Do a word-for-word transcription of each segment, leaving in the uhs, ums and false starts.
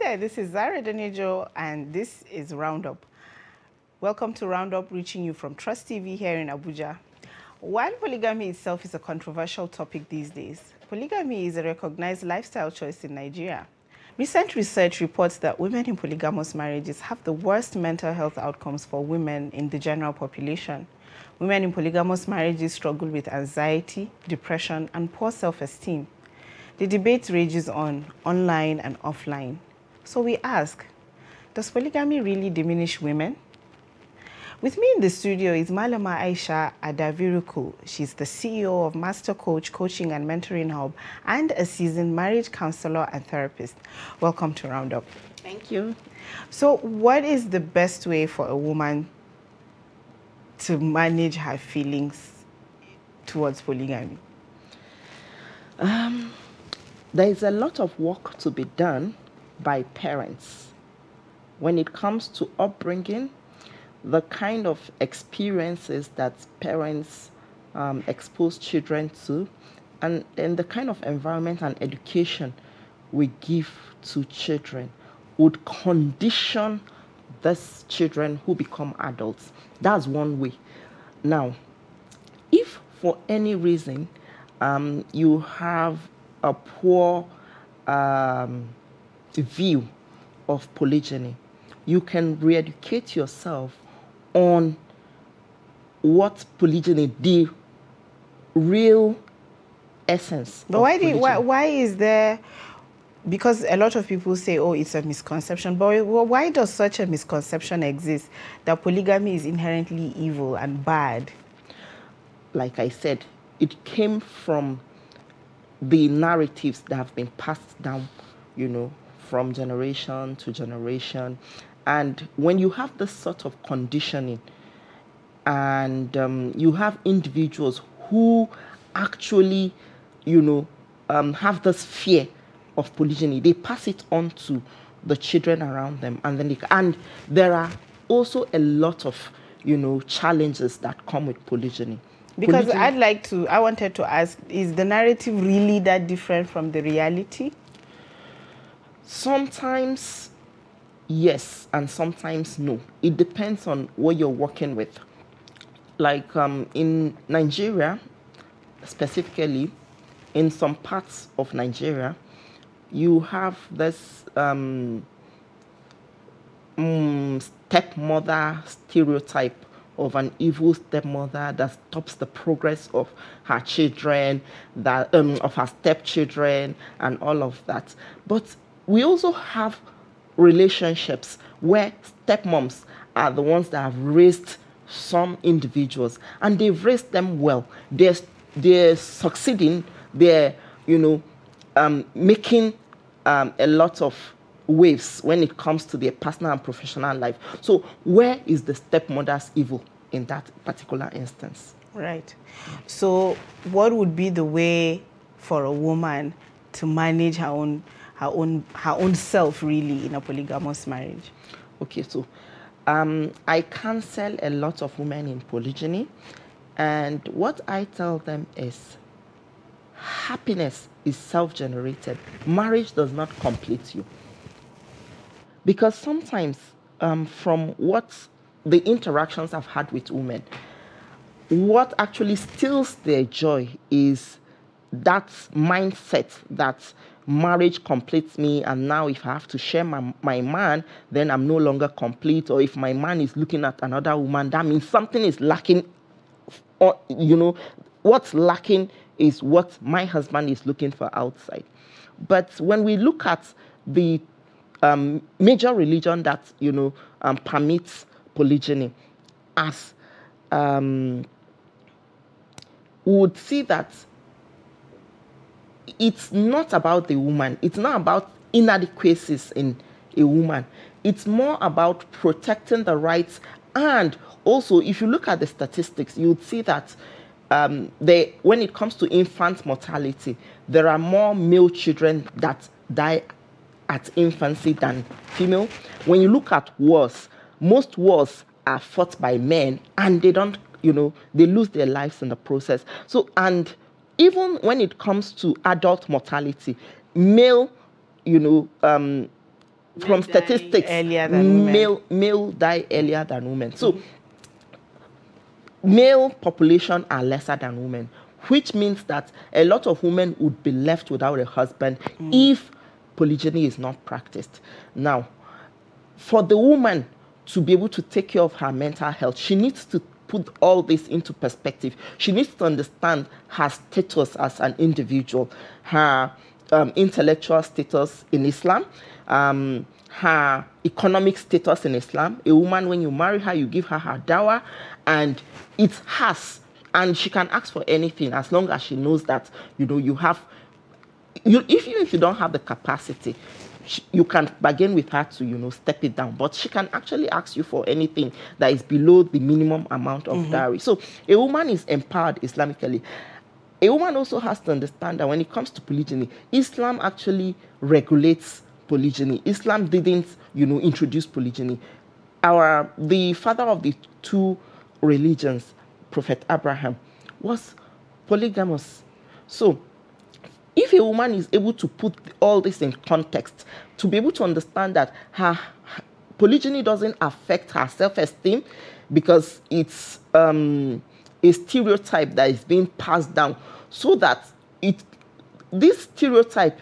there, this is Zara Danejo, and this is Roundup. Welcome to Roundup, reaching you from Trust T V here in Abuja. While polygamy itself is a controversial topic these days, polygamy is a recognized lifestyle choice in Nigeria. Recent research reports that women in polygamous marriages have the worst mental health outcomes for women in the general population. Women in polygamous marriages struggle with anxiety, depression, and poor self-esteem. The debate rages on, online and offline. So we ask, does polygamy really diminish women? With me in the studio is Malama Aisha Adaviruku. She's the C E O of Master Coach Coaching and Mentoring Hub and a seasoned marriage counselor and therapist. Welcome to Roundup. Thank you. So what is the best way for a woman to manage her feelings towards polygamy? Um, there is a lot of work to be done by parents when it comes to upbringing, the kind of experiences that parents um, expose children to, and then the kind of environment and education we give to children would condition these children who become adults. That's one way. Now, if for any reason um, you have a poor um, view of polygyny, you can re-educate yourself on what polygyny, the real essence. But of why, do, why, polygyny. why is there, because a lot of people say, oh, it's a misconception, but why does such a misconception exist that polygamy is inherently evil and bad? Like I said, it came from the narratives that have been passed down, you know, from generation to generation. And when you have this sort of conditioning and um, you have individuals who actually, you know, um, have this fear of polygyny, they pass it on to the children around them. And then they, and there are also a lot of, you know, challenges that come with polygyny. Because Polygyny, I'd like to, I wanted to ask, is the narrative really that different from the reality? Sometimes yes, and sometimes no. It depends on what you're working with. Like um, in Nigeria, specifically, in some parts of Nigeria, you have this um, um, stepmother stereotype of an evil stepmother that stops the progress of her children, that um, of her stepchildren, and all of that. But we also have relationships where stepmoms are the ones that have raised some individuals, and they've raised them well. They're, they're succeeding. They're, you know, um, making um, a lot of waves when it comes to their personal and professional life. So where is the stepmother's evil in that particular instance? Right. So what would be the way for a woman to manage her own her own her own self really in a polygamous marriage? Okay, so um, I counsel a lot of women in polygyny, and what I tell them is happiness is self-generated. Marriage does not complete you. Because sometimes um, from what the interactions I've had with women, what actually steals their joy is that mindset that marriage completes me, and now if I have to share my, my man, then I'm no longer complete. Or if my man is looking at another woman, that means something is lacking. Or, you know, what's lacking is what my husband is looking for outside. But when we look at the um, major religion that, you know, um, permits polygyny, as um, we would see that it's not about the woman. It's not about inadequacies in a woman. It's more about protecting the rights. And also, if you look at the statistics, you would see that um, they, when it comes to infant mortality, there are more male children that die at infancy than female. When you look at wars, most wars are fought by men, and they don't, you know, they lose their lives in the process. So, and even when it comes to adult mortality, male, you know, um, from statistics, earlier than male male die earlier than women. So mm-hmm. male population are lesser than women, which means that a lot of women would be left without a husband mm. if polygyny is not practiced. Now, for the woman to be able to take care of her mental health, she needs to put all this into perspective. She needs to understand her status as an individual, her um, intellectual status in Islam, um, her economic status in Islam. A woman, when you marry her, you give her her dowry, and it's hers, and she can ask for anything as long as she knows that, you know, you have, you, if, even if you don't have the capacity, she, you can bargain with her to, you know, step it down. But she can actually ask you for anything that is below the minimum amount of mm-hmm. dowry. So a woman is empowered Islamically. A woman also has to understand that when it comes to polygyny, Islam actually regulates polygyny. Islam didn't, you know, introduce polygyny. Our, the father of the two religions, Prophet Abraham, was polygamous. So if a woman is able to put all this in context, to be able to understand that her, her polygyny doesn't affect her self-esteem because it's um, a stereotype that is being passed down, so that it, this stereotype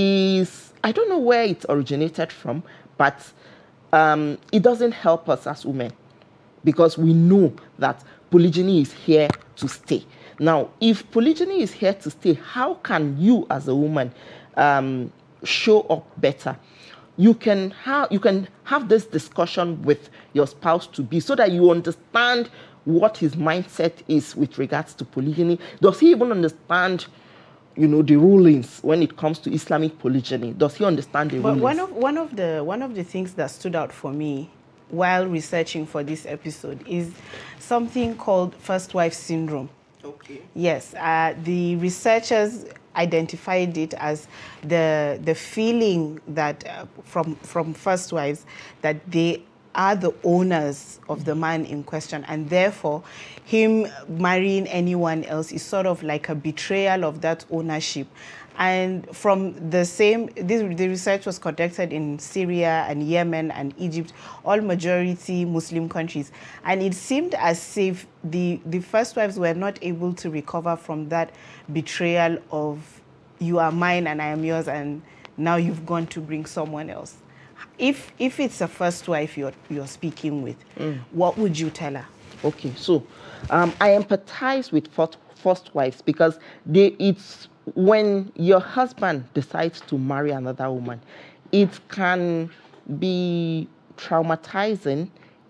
is, I don't know where it originated from, but um, it doesn't help us as women, because we know that polygyny is here to stay. Now, if polygyny is here to stay, how can you as a woman um, show up better? You can, ha you can have this discussion with your spouse to be, so that you understand what his mindset is with regards to polygyny. Does he even understand, you know, the rulings when it comes to Islamic polygyny? Does he understand the but rulings? One of, one, of the, one of the things that stood out for me while researching for this episode is something called first wife syndrome. Okay. Yes, uh, the researchers identified it as the the feeling that uh, from from first wives that they are the owners of the man in question, and therefore him marrying anyone else is sort of like a betrayal of that ownership. And from the same, this, the research was conducted in Syria and Yemen and Egypt, all majority Muslim countries. And it seemed as if the, the first wives were not able to recover from that betrayal of, you are mine and I am yours, and now you've gone to bring someone else. If, if it's a first wife you're, you're speaking with, mm. what would you tell her? Okay, so um, I empathize with first, first wives, because they, it's, when your husband decides to marry another woman, it can be traumatizing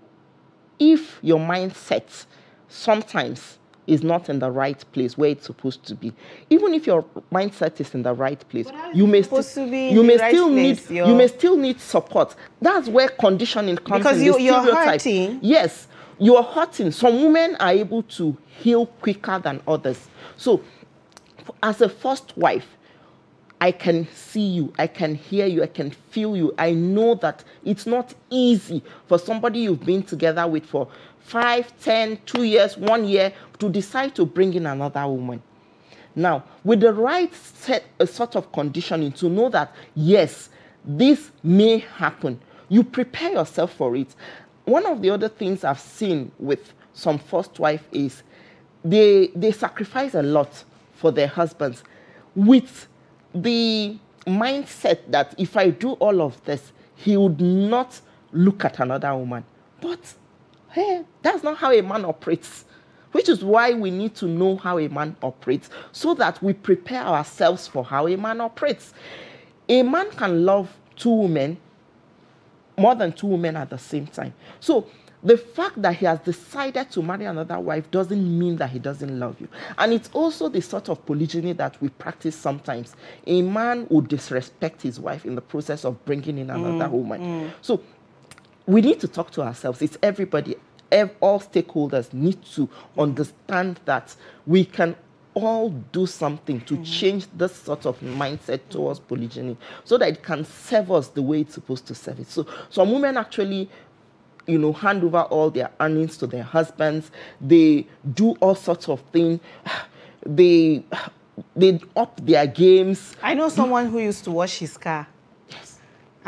if your mindset sometimes is not in the right place where it's supposed to be. Even if your mindset is in the right place, you may still you may still need you may still need support. That's where conditioning comes in. Because you, you're hurting. Yes, you are hurting. Some women are able to heal quicker than others. So, as a first wife, I can see you, I can hear you, I can feel you. I know that it's not easy for somebody you've been together with for five, ten, two years, one year to decide to bring in another woman. Now, with the right set, a sort of conditioning to know that, yes, this may happen, you prepare yourself for it. One of the other things I've seen with some first wife is they, they sacrifice a lot for their husbands, with the mindset that if I do all of this, he would not look at another woman. But hey, that's not how a man operates, which is why we need to know how a man operates, so that we prepare ourselves for how a man operates. A man can love two women, more than two women at the same time. So the fact that he has decided to marry another wife doesn't mean that he doesn't love you. And it's also the sort of polygyny that we practice sometimes. A man would disrespect his wife in the process of bringing in another mm, woman. Mm. So we need to talk to ourselves. It's everybody, all stakeholders need to understand that we can all do something to mm. change this sort of mindset towards polygyny, so that it can serve us the way it's supposed to serve it. So some women actually, you know, hand over all their earnings to their husbands. They do all sorts of things. They, they up their games. I know someone who used to wash his car. Yes.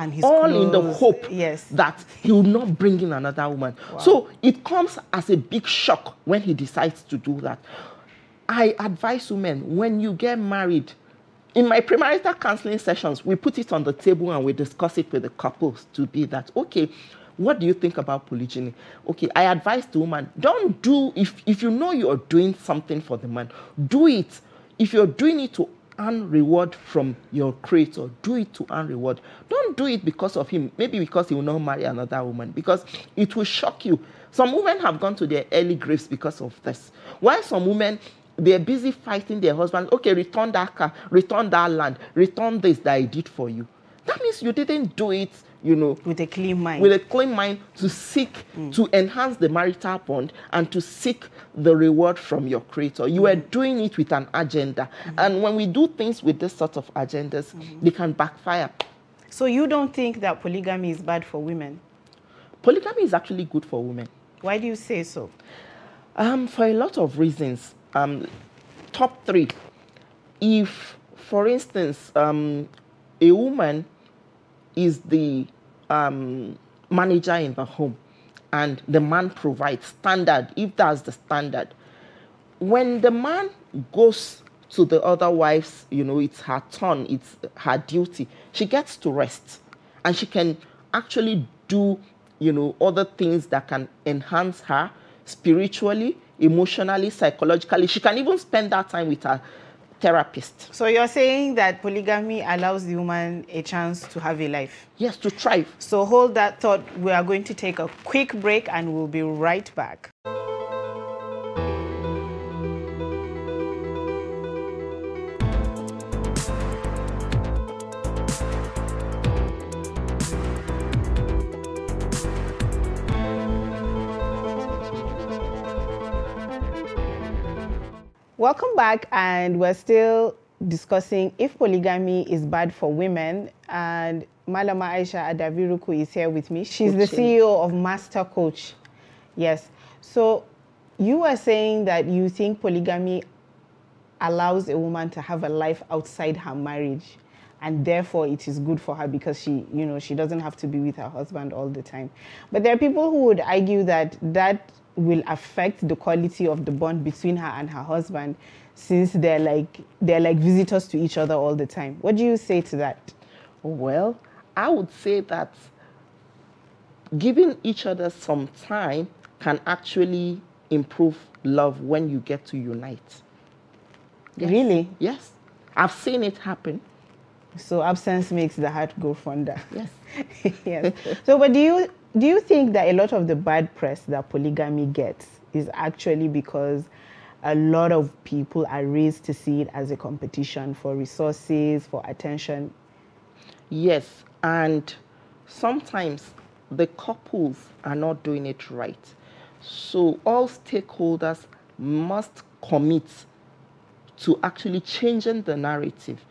And his all in the clothes, hope yes. that he will not bring in another woman. Wow. So it comes as a big shock when he decides to do that. I advise women, when you get married, in my premarital counseling sessions, we put it on the table and we discuss it with the couples to be that, okay, what do you think about polygyny? Okay, I advise the woman, don't do, if, if you know you're doing something for the man, do it. If you're doing it to earn reward from your creator, do it to earn reward. Don't do it because of him, maybe because he will not marry another woman, because it will shock you. Some women have gone to their early graves because of this. While some women, they're busy fighting their husbands, okay, return that car, return that land, return this that I did for you. That means you didn't do it, you know, with a clean mind. With a clean mind to seek, mm. to enhance the marital bond and to seek the reward from your creator. You mm. were doing it with an agenda. Mm. And when we do things with this sort of agendas, mm. they can backfire. So you don't think that polygamy is bad for women? Polygamy is actually good for women. Why do you say so? Um, for a lot of reasons. Um, top three. If, for instance, um, a woman is the um, manager in the home and the man provides standard, if that's the standard, when the man goes to the other wives, you know, it's her turn, it's her duty, she gets to rest and she can actually do, you know, other things that can enhance her spiritually, emotionally, psychologically. She can even spend that time with her therapist. So you're saying that polygamy allows the woman a chance to have a life? Yes, to thrive. So hold that thought. We are going to take a quick break and we'll be right back. Welcome back, and we're still discussing if polygamy is bad for women, and Malama Aisha Adaviruku is here with me. She's Coaching. the C E O of Master Coach. Yes. So you were saying that you think polygamy allows a woman to have a life outside her marriage, and therefore it is good for her because she, you know, she doesn't have to be with her husband all the time. But there are people who would argue that that will affect the quality of the bond between her and her husband, since they're like they're like visitors to each other all the time. What do you say to that? Well, I would say that giving each other some time can actually improve love when you get to unite. Yes. Really? Yes. I've seen it happen. So absence makes the heart go fonder. Yes. Yes. So, but do you do you think that a lot of the bad press that polygamy gets is actually because a lot of people are raised to see it as a competition for resources, for attention? Yes, and sometimes the couples are not doing it right. So all stakeholders must commit to actually changing the narrative.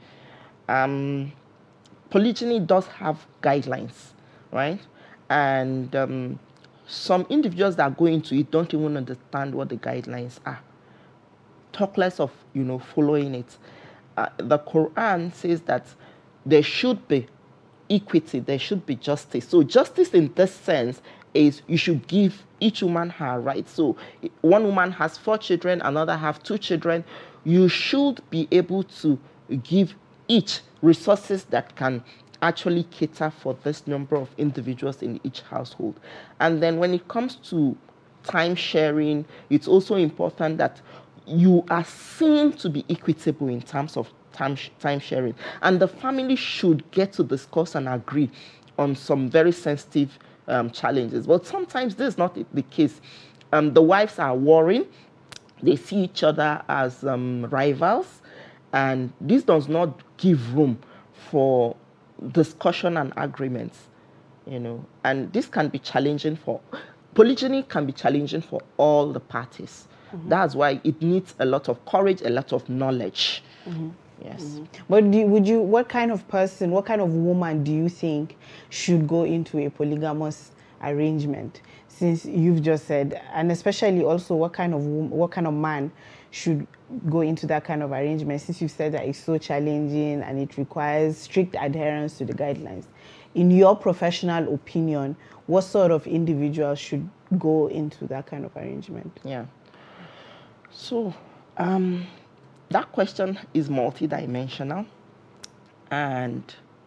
Um, polygyny does have guidelines, right? And um, some individuals that go into it don't even understand what the guidelines are. Talk less of, you know, following it. Uh, the Quran says that there should be equity, there should be justice. So justice in this sense is you should give each woman her rights. So one woman has four children, another have two children. You should be able to give each resources that can actually cater for this number of individuals in each household. And then when it comes to time sharing, it's also important that you are seen to be equitable in terms of time, time sharing. And the family should get to discuss and agree on some very sensitive um, challenges. But sometimes this is not the case. Um, the wives are warring. They see each other as um, rivals. And this does not give room for discussion and agreements, you know. And this can be challenging for, polygyny can be challenging for all the parties. Mm-hmm. That's why it needs a lot of courage, a lot of knowledge. Mm-hmm. Yes. Mm-hmm. But do, would you, what kind of person, what kind of woman do you think should go into a polygamous arrangement? Since you've just said, and especially also what kind of what kind of man should go into that kind of arrangement, since you said that it's so challenging and it requires strict adherence to the guidelines? In your professional opinion, what sort of individuals should go into that kind of arrangement? Yeah. So, um, that question is multidimensional, and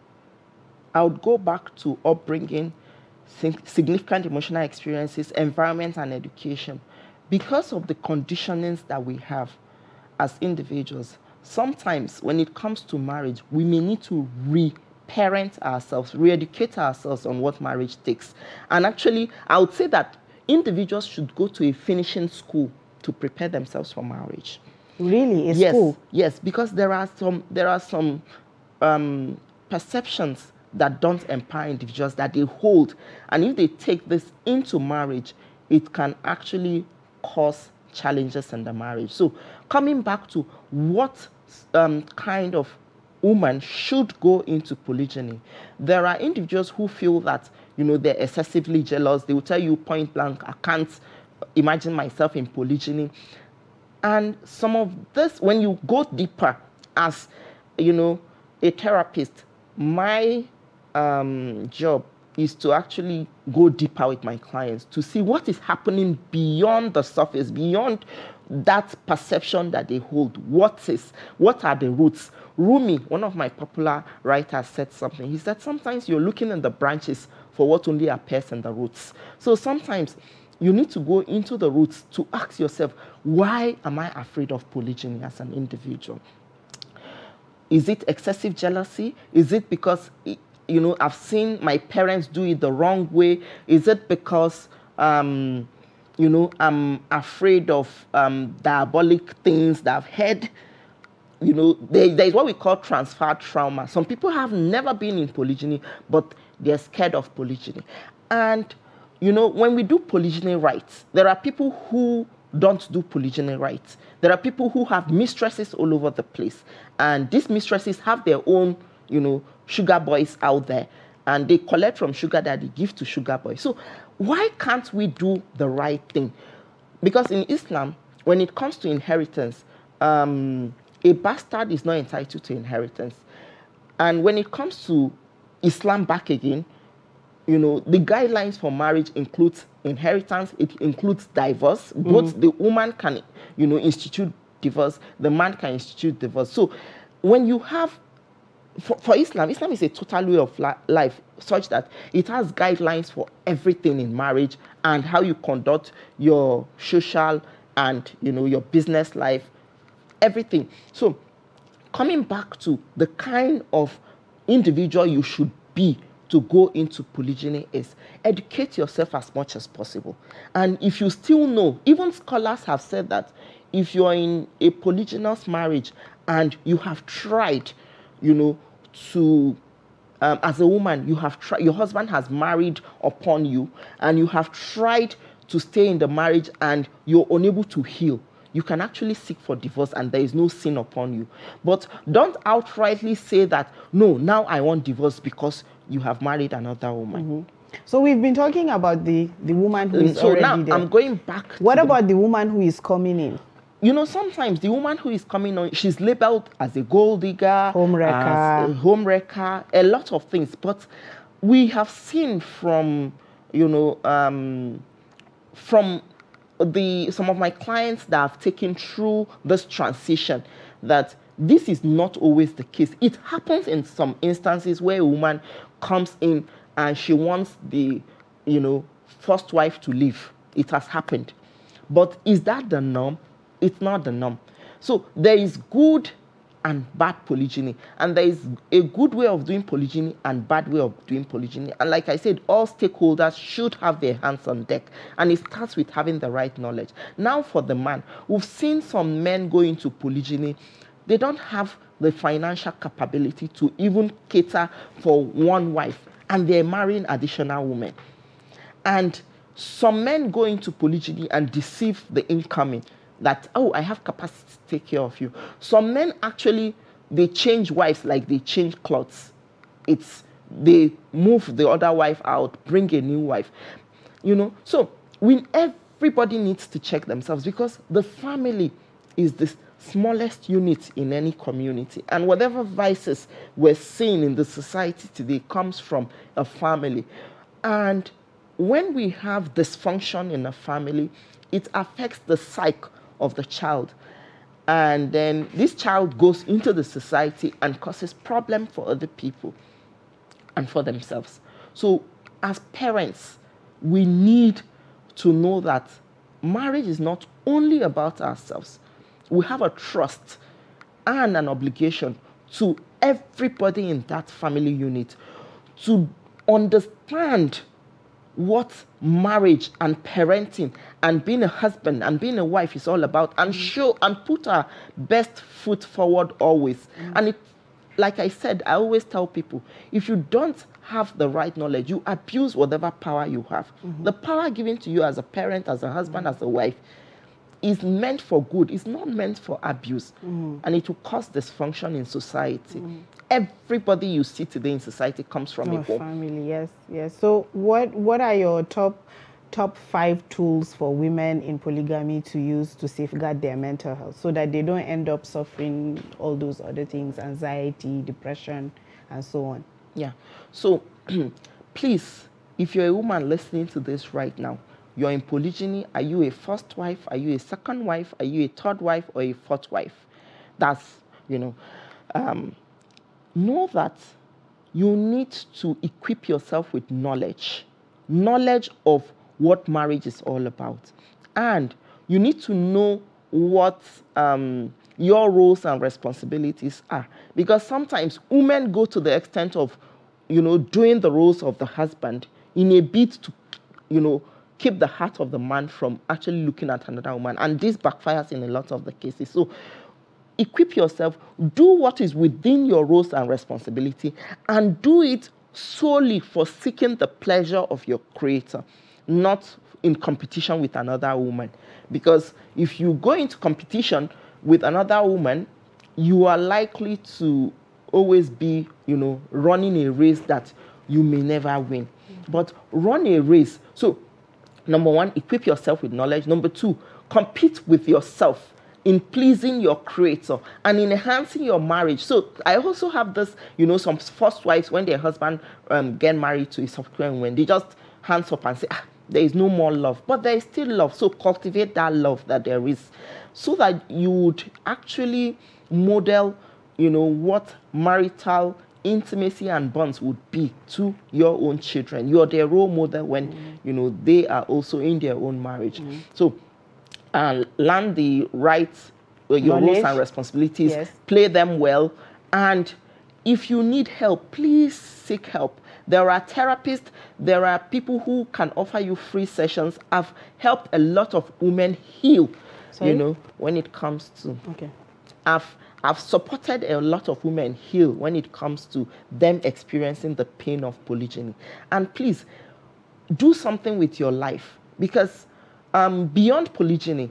I would go back to upbringing, significant emotional experiences, environment, and education. Because of the conditionings that we have as individuals, sometimes when it comes to marriage, we may need to re-parent ourselves, re-educate ourselves on what marriage takes. And actually, I would say that individuals should go to a finishing school to prepare themselves for marriage. Really? A yes, school? Yes, because there are some, there are some um, perceptions that don't empower individuals, that they hold. And if they take this into marriage, it can actually cause challenges in the marriage. So coming back to what um, kind of woman should go into polygyny, there are individuals who feel that, you know, they're excessively jealous. They will tell you point blank, I can't imagine myself in polygyny. And some of this, when you go deeper as, you know, a therapist, my um, job is to actually go deeper with my clients to see what is happening beyond the surface, beyond that perception that they hold. What is, what are the roots? Rumi, one of my popular writers, said something. He said, sometimes you're looking in the branches for what only appears in the roots. So sometimes you need to go into the roots to ask yourself, why am I afraid of polygyny as an individual? Is it excessive jealousy? Is it because, you know, I've seen my parents do it the wrong way? Is it because, um, you know, I'm afraid of um, diabolic things that I've heard? You know, there, there is what we call transferred trauma. Some people have never been in polygyny, but they're scared of polygyny. And, you know, when we do polygyny rights, there are people who don't do polygyny rights. There are people who have mistresses all over the place. And these mistresses have their own, you know, sugar boys out there, and they collect from sugar daddy, give to sugar boy. So why can't we do the right thing? Because in Islam, when it comes to inheritance, um, a bastard is not entitled to inheritance. And when it comes to Islam back again, you know, the guidelines for marriage includes inheritance, it includes divorce. Mm-hmm. Both the woman can, you know, institute divorce, the man can institute divorce. So when you have, for, for Islam, Islam is a total way of li life, such that it has guidelines for everything in marriage and how you conduct your social and, you know, your business life, everything. So coming back to the kind of individual you should be to go into polygyny is educate yourself as much as possible. And if you still know, even scholars have said that if you're in a polygynous marriage and you have tried, you know, to, um, as a woman, you have tried, your husband has married upon you, and you have tried to stay in the marriage and you're unable to heal, you can actually seek for divorce and there is no sin upon you. But don't outrightly say that, no, now I want divorce because you have married another woman. Mm-hmm. So we've been talking about the, the woman who is so already now there. I'm going back. What about the, the woman who is coming in? You know, sometimes the woman who is coming on, she's labeled as a gold digger, home wrecker, as a home wrecker, a lot of things. But we have seen from, you know, um, from the some of my clients that have taken through this transition that this is not always the case. It happens in some instances where a woman comes in and she wants the, you know, first wife to leave. It has happened. But is that the norm? It's not the norm. So there is good and bad polygyny, and there is a good way of doing polygyny and bad way of doing polygyny. And like I said, all stakeholders should have their hands on deck, and it starts with having the right knowledge. Now for the man, we've seen some men go into polygyny. They don't have the financial capability to even cater for one wife, and they're marrying additional women. And some men go into polygyny and deceive the incoming that, oh, I have capacity to take care of you. Some men actually, they change wives like they change clothes. It's, they move the other wife out, bring a new wife. You know, so we, everybody needs to check themselves, because the family is the smallest unit in any community. And whatever vices we're seeing in the society today comes from a family. And when we have dysfunction in a family, it affects the psyche of the child. And then this child goes into the society and causes problem for other people and for themselves. So as parents, we need to know that marriage is not only about ourselves. We have a trust and an obligation to everybody in that family unit to understand what marriage and parenting and being a husband and being a wife is all about, and mm. show and put our best foot forward always. Mm. And it, like I said, I always tell people, if you don't have the right knowledge, you abuse whatever power you have. Mm-hmm. The power given to you as a parent, as a husband, mm. as a wife, is meant for good. It's not meant for abuse. Mm. And it will cause dysfunction in society. Mm. Everybody you see today in society comes from oh, a home. Family, yes, yes. So what, what are your top, top five tools for women in polygamy to use to safeguard their mental health so that they don't end up suffering all those other things, anxiety, depression, and so on? Yeah. So please, if you're a woman listening to this right now, you're in polygyny, are you a first wife? Are you a second wife? Are you a third wife or a fourth wife? That's, you know, um, know that you need to equip yourself with knowledge, knowledge of what marriage is all about. And you need to know what um, your roles and responsibilities are. Because sometimes women go to the extent of, you know, doing the roles of the husband in a bid to, you know, keep the heart of the man from actually looking at another woman. And this backfires in a lot of the cases. So equip yourself, do what is within your roles and responsibility, and do it solely for seeking the pleasure of your creator, not in competition with another woman. Because if you go into competition with another woman, you are likely to always be, you know, running a race that you may never win. Mm-hmm. But run a race. So, number one, equip yourself with knowledge. Number two, compete with yourself in pleasing your creator and in enhancing your marriage. So I also have this, you know, some first wives, when their husband um, get married to a subsequent woman, they just hands up and say, ah, there is no more love. But there is still love. So cultivate that love that there is, so that you would actually model, you know, what marital intimacy and bonds would be to your own children. You're their role model when, mm. you know, they are also in their own marriage. Mm. So uh, learn the rights, uh, your Knowledge. roles and responsibilities, yes. play them well. And if you need help, please seek help. There are therapists, there are people who can offer you free sessions. I've helped a lot of women heal, Sorry? you know, when it comes to... Okay. I've, I've supported a lot of women heal when it comes to them experiencing the pain of polygyny. And please, do something with your life. Because um, beyond polygyny,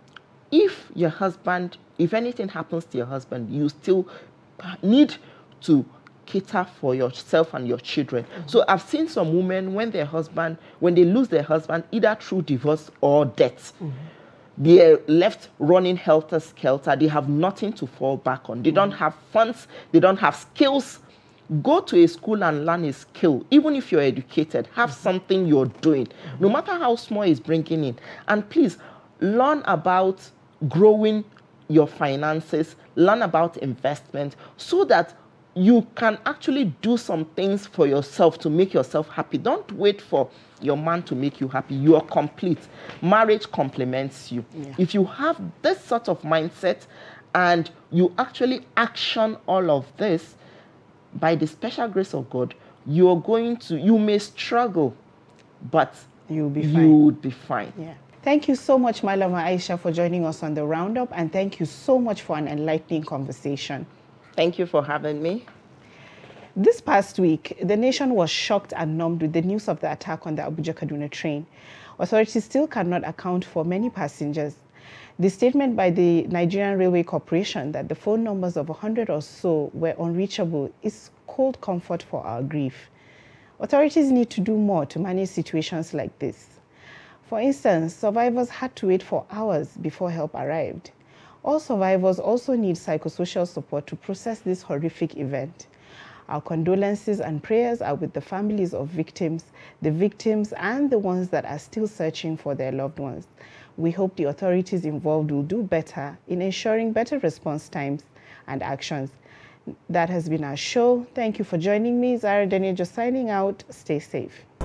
if your husband, if anything happens to your husband, you still need to cater for yourself and your children. Mm-hmm. So I've seen some women, when their husband, when they lose their husband, either through divorce or death, mm-hmm. they're left running helter-skelter. They have nothing to fall back on. They mm-hmm. don't have funds. They don't have skills. Go to a school and learn a skill. Even if you're educated, have mm-hmm. something you're doing, mm-hmm. no matter how small it's bringing in. And please, learn about growing your finances, learn about investment, so that you can actually do some things for yourself to make yourself happy. Don't wait for your man to make you happy. You are complete. Marriage complements you. Yeah. If you have this sort of mindset and you actually action all of this, by the special grace of God, you're going to, you may struggle, but you'll be you fine. would be fine. Yeah. Thank you so much, Malama Aisha, for joining us on the Roundup, and thank you so much for an enlightening conversation. Thank you for having me. This past week, the nation was shocked and numbed with the news of the attack on the Abuja-Kaduna train. Authorities still cannot account for many passengers. The statement by the Nigerian Railway Corporation that the phone numbers of one hundred or so were unreachable is cold comfort for our grief. Authorities need to do more to manage situations like this. For instance, survivors had to wait for hours before help arrived. All survivors also need psychosocial support to process this horrific event. Our condolences and prayers are with the families of victims, the victims, and the ones that are still searching for their loved ones. We hope the authorities involved will do better in ensuring better response times and actions. That has been our show. Thank you for joining me. Zara Daniel just signing out. Stay safe.